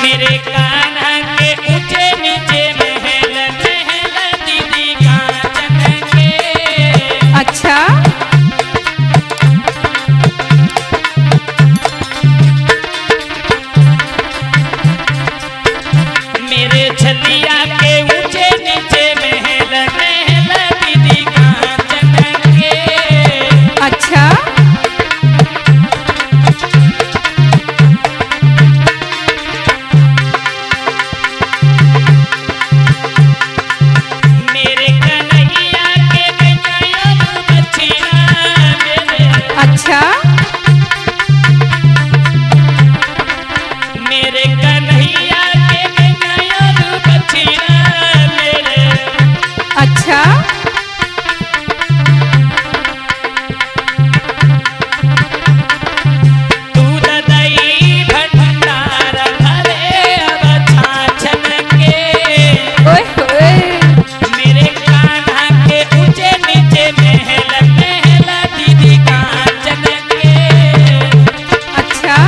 मेरे कान्हा के ऊंचे नीचे महल महल दीदी कांचन के। अच्छा मेरे छलिया के ऊंचे नीचे महल महल दीदी कांचन के। अच्छा मेरे कन्हैया के बेचाया बछिया मेरे। अच्छा मेरे कन्हैया के बेचाया बछिया मेरे। अच्छा दूध दही भंडार भरे अब छाछन के। ओए होए मेरे कान्हा के ऊंचे नीचे महल महल दीदी कांचन के। अच्छा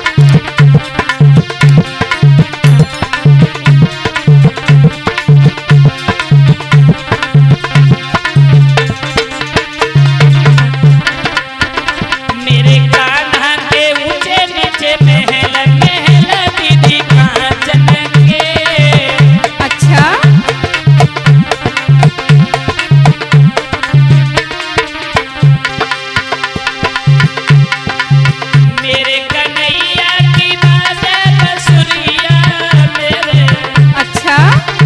मेरे कान्हा के ऊंचे नीचे महल महल दीदी कांचन के। अच्छा मेरे कन्हैया की बाजा बसुरिया मेरे। अच्छा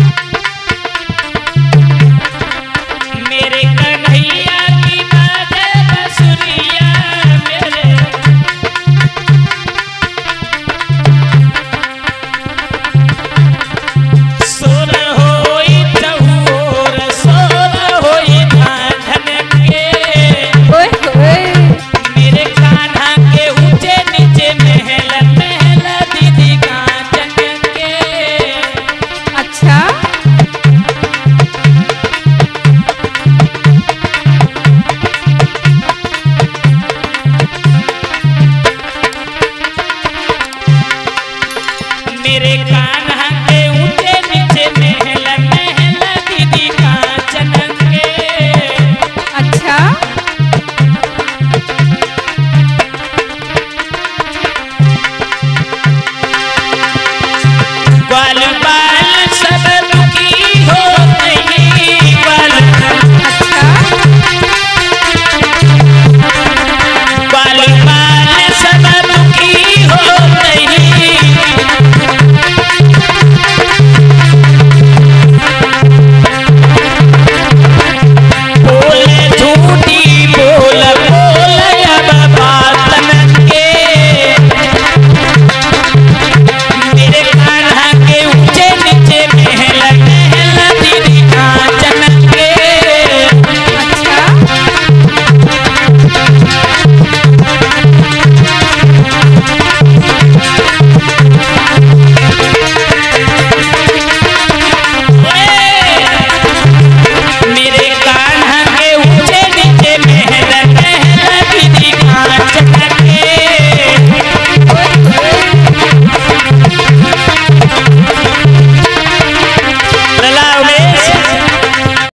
मेरे कन्हैया की बाजा बसुरिया मेरे। सोर होई चहुर सोर होई धाधन के। ओए होए मेरे कान्हा के ऊंचे नीचे महल महल दीदी कांचन के। अच्छा मेरे कान्हा के ऊंचे नीचे महल महल दीदी कांचन के। अच्छा ग्वाल